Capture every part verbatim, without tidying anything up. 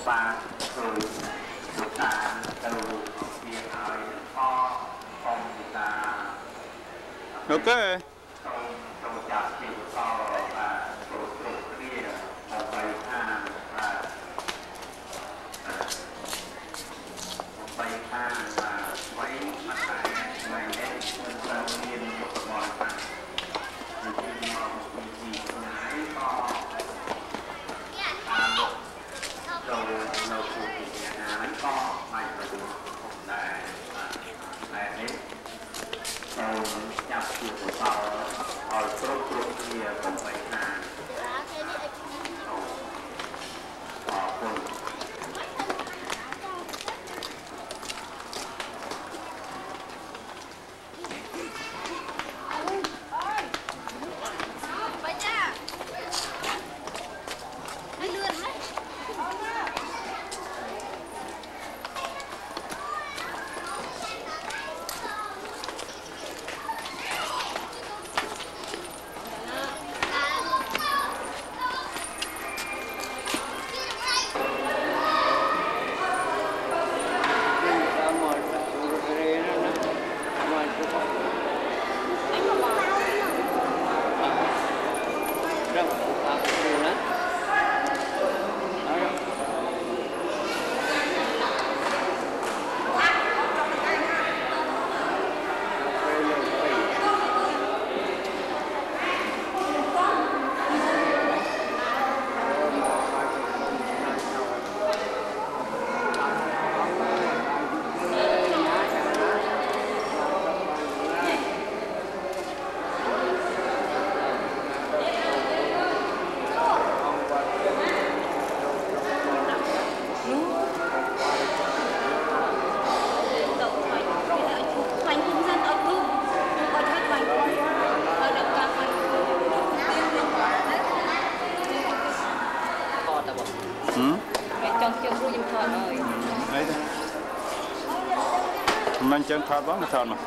Okay. Mình chân thoát bóng là thoát mà.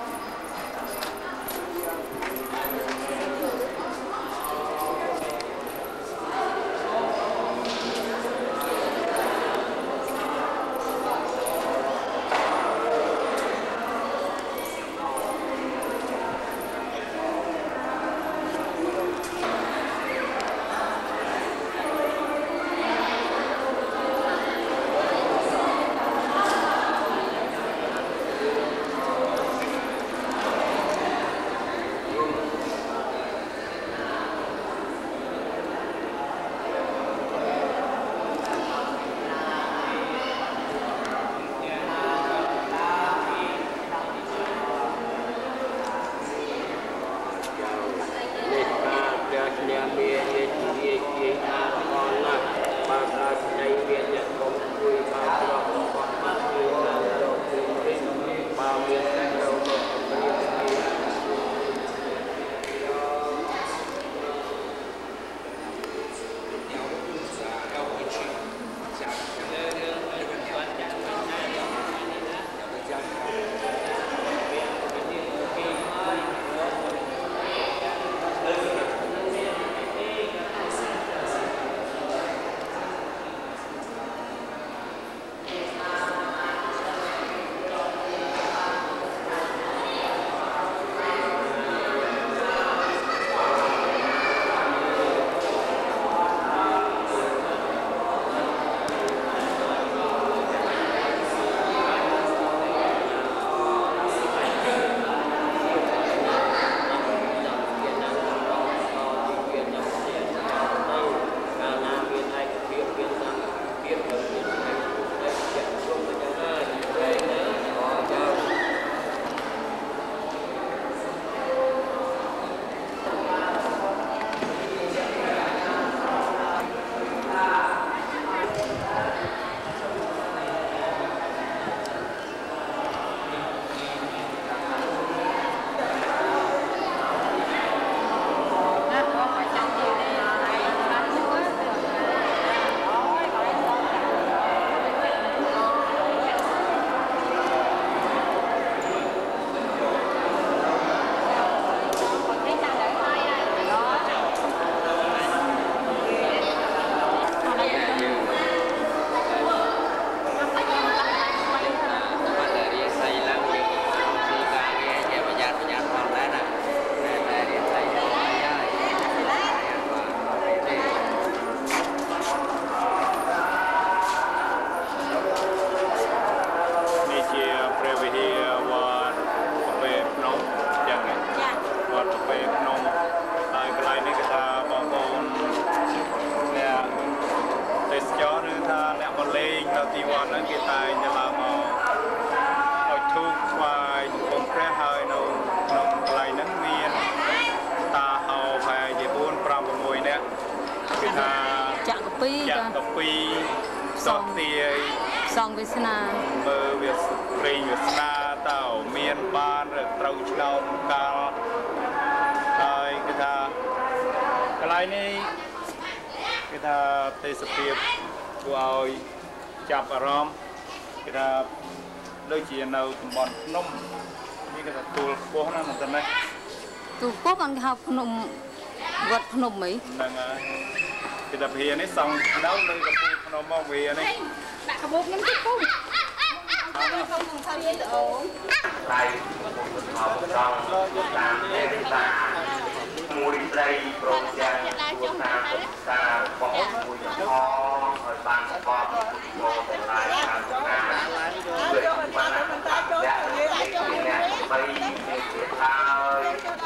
ដល់ទីវត្តហ្នឹងគេតែងតែឡើងមកឲ្យធូបថ្វាយបង្គំព្រះហើយនៅក្នុងកន្លែងហ្នឹងមានតាហៅប្រហែលជាbốn 5 6នាក់គឺថាចាក់កាពីចាក់កាពីសតទាយសងវាសនាមើលវាព្រេងវាស្នាតើមានបានឬត្រូវឆ្នោតកាលហើយគឺថាកន្លែងនេះគឺថាទេសភាពគួរឲ្យចាប់អារម្មណ៍គឺថាដូចជានៅតំបន់ភ្នំនេះគេថាទួលខ្ពស់ណាស់មិនទៅណាទួលខ្ពស់បានគេហៅភ្នំវត្តភ្នំអីហ្នឹងហើយគេថាវានេះសង់នៅលើកំពូលភ្នំមកវានេះដាក់កាបូបហ្នឹងទៅពុំអត់ខ្ញុំនឹងថាវាទៅអូនដៃមកដល់តាមទេតាមួយស្ដីព្រមទាំងគួរតាមតាបងមួយចំហឲ្យបានស្គាល់មកទាំងឡាយខាងណាជួយបានតាចូលនិយាយឲ្យអ្នកបីនេះទៀតហើយ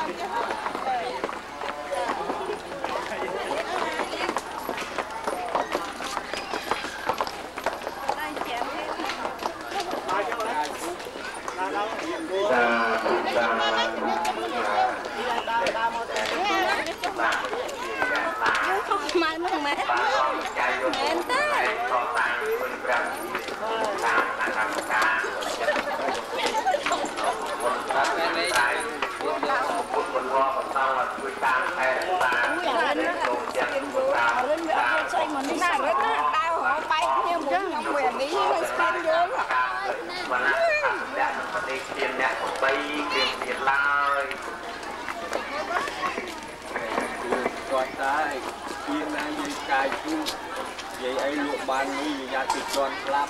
Mai mất mẹ. Em tới. Hãy subscribe cho kênh Ghiền Mì Gõ để không bỏ lỡ những video hấp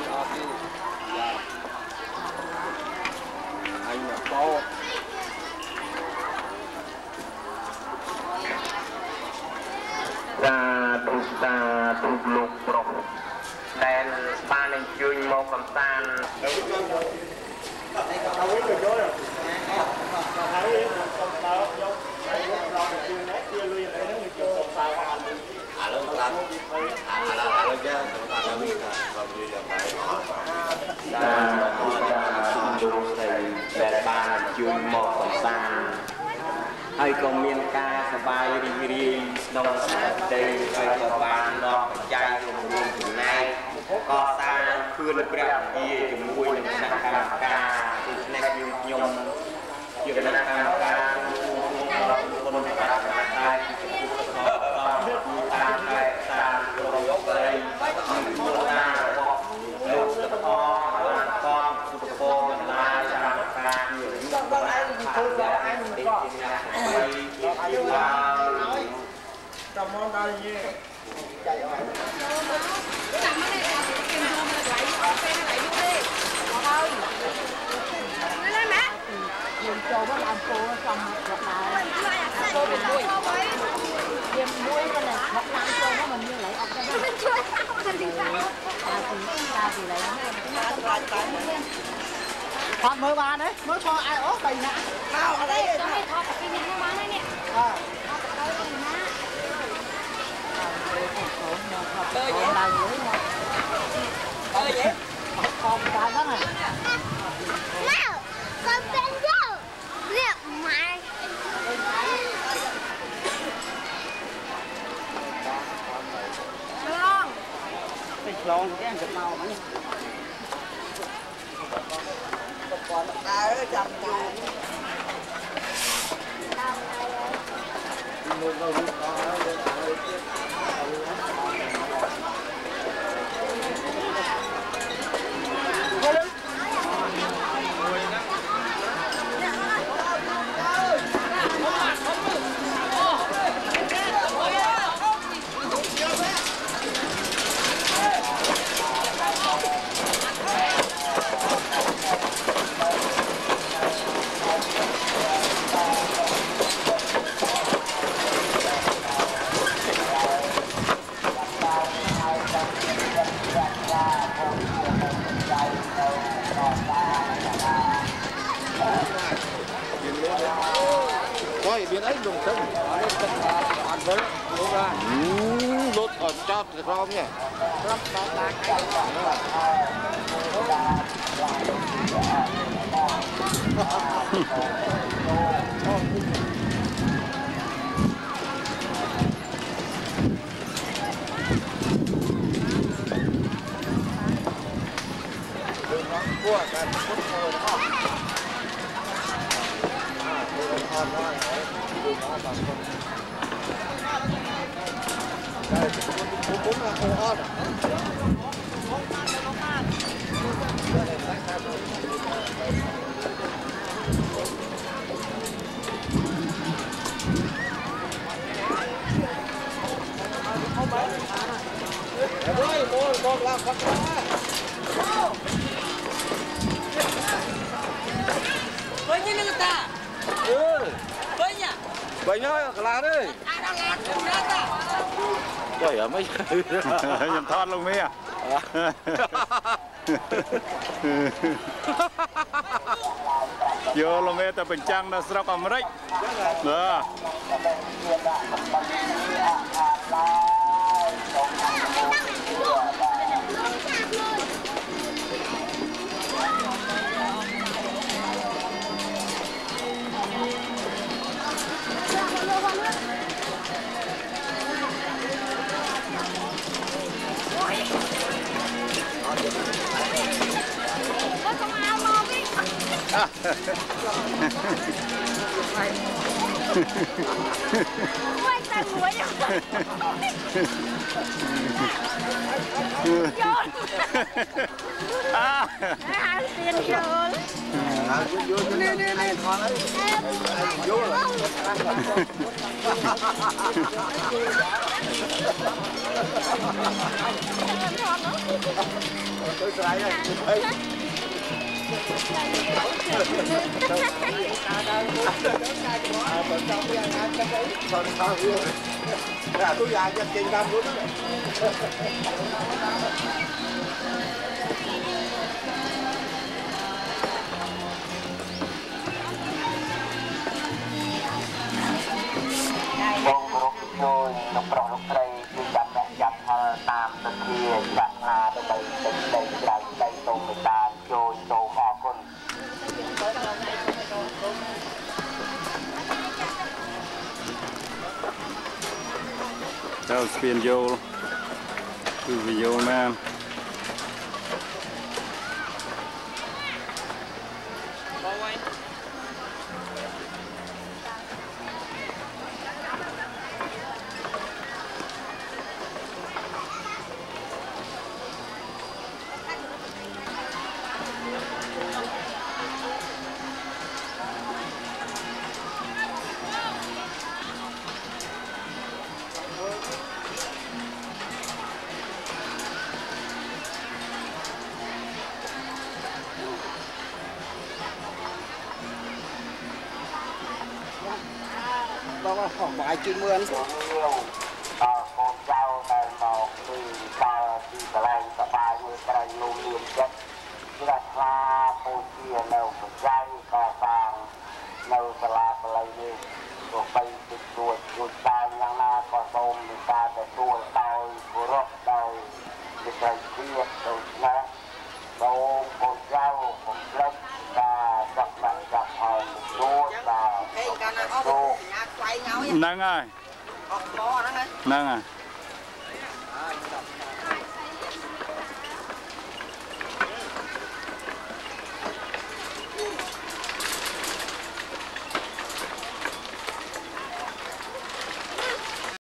ហើយក៏មានការសប្បាយរីករាយក្នុងសាសនាហើយក៏បាននាំបច្ច័យរួមរួមចំណែកកសាងខឿនព្រះវិហារជាមួយនឹងគណៈកម្មការទីនេះយើងខ្ញុំជាគណៈកម្មការរបស់គុណប្រាជ្ញាតែតាមតែតាមប្រយោគស្រីមូលណារបស់លោកទឹកអបានកងសុខភ័ព្វបណ្ដាលកម្មការយុទ្ធសាស្ត្រធ្វើដល់ឯងមិនក៏ដល់អាយុហើយចាំមកដល់យេចៃអត់ចាំមកនេះគេមកមកឡៃអត់ពេលឡៃយូរទេមកហើយនេះណាយើងចូលមកអំពូសំមកដែរចូលទៅមួយយើងមួយក៏មកតាមចូលមកមិនមានឡៃអត់ទេជួយមិនទីតាតាទីតាទីឡៃថតមើលបានទេមើលផងអាយអូបីណាអោអត់ទេចង់ឲ្យថតពីនេះបានហើយនេះអើថតទៅពីណាអើយឡើងលើមកអើយអត់ខំបានហ្នឹងណាកូនពេញយកនេះម៉ែឆ្លងទៅឆ្លងគេទៅមកហ្នឹងcòn ta ở trong chuồng biến ấy dùng chân ở đây chân ăn với lốt ra lốt ở trong อบรอบเนี่ยรอบรอบลากไอ้พวกการพุทโธนะครับดูน้อยน้อยดูน้อยบางคนได้ผมผมมาโอ้อนเฮ้ยโมนบอกลาพักมา Banyak ni kata. Ừ. Banyak. Banyak kelar đi. Ada lát berapa? Trời ơi mấy nhầm thon luôn mấy à. Vô luôn mấy ta bình trăng đã sắp cầm đấy. Đó. Quay tay mũi nhau. À. À, tiền rồi. Nè nè nè con ấy. Vô rồi. Tôi lại đây. Tôi dài cho trên cam luôn đó. Bông rục trôi, lục rộng lục rây, cứ chăm mẹ chăm thơ tam tất kia, chặt nga tới đây, tới đây, đây, đây, tôm người ta, trôi, tôm mò con. Đâu spin vô, cứ video man. Đó khoảng vài chín mươi. Ờ, con dao này một thì sao thì cái này cái bài như cái này luôn liền chất. Như là pha cô kia nấu cái dây cà vàng nấu cái lá cái này đi. Rồi bây cái đuôi đuôi ta nhang na có tôm thì ta để đuôi tàu của rốt tàu cái cây kia rồi nè. Đâu con dao con lách ta chặt lại chặt hồi một đuôi và Cái cái này có một nhà quay nhau vậy. Nâng ơi. Có đó đấy. Nâng à.